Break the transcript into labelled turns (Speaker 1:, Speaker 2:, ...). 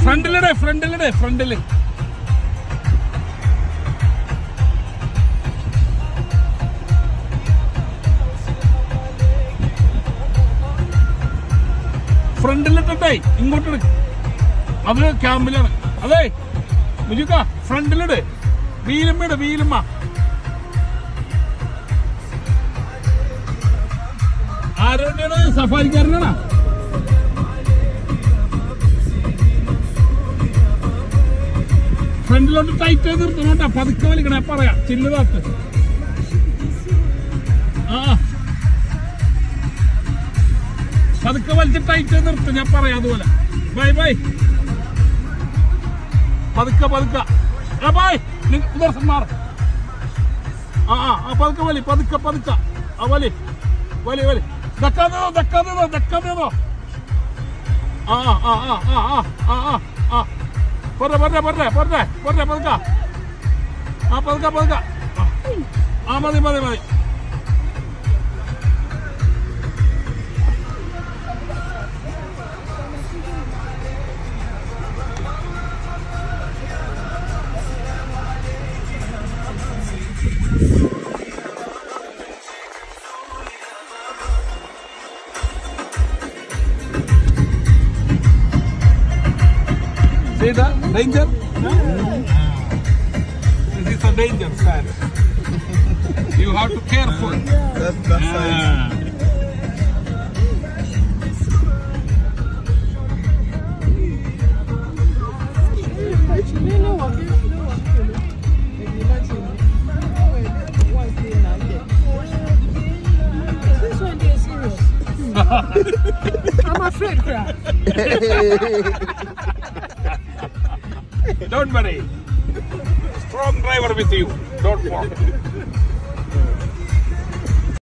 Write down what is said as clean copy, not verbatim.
Speaker 1: ഫ്രണ്ടിലിടെ ഫ്രണ്ടിലിടെ ഫ്രണ്ടില് ഫ്രണ്ടിലിട്ടേ ഇങ്ങോട്ട് അത് ക്യാമ്പിലാണ്. അതെ മുജുക്ക ഫ്രണ്ടിലിട്. വീലുമ്മ വീലുമ്മ. ആരോടെയാണ്? സഫാരിക്കാരനാണ്. ഫ്രണ്ടിലോട്ട് ടൈറ്റ് ചെയ്ത് നിർത്തണോട്ടാ. പതുക്കെ വലിക്കണേ. പറയാം ചില്ലുതാക്ക്. പതുക്കെ വലിച്ച് ടൈറ്റ് ചെയ്ത് നിർത്തും. ഞാൻ പറയാം അതുപോലെ. Bye bye. പതുക്കെ പതുക്കെ. ബൈ. മാറ. പതുക്കെ വലി. പതുക്കെ പതുക്കെ. വലി വലി വലി. ധക്കാതോ ധക്കാതോ ധക്കാതോ. പോട്ടെ പോട്ടെ പോട്ടെ പോട്ടെ പോട്ടെ പതുക്ക. പതുക്ക പതുക്ക. മതി മതി മതി. See the danger? This is a danger, sir. You have to be careful.
Speaker 2: That's science.
Speaker 3: I'm afraid, crap.
Speaker 1: Don't worry. Strong driver with you. Don't walk.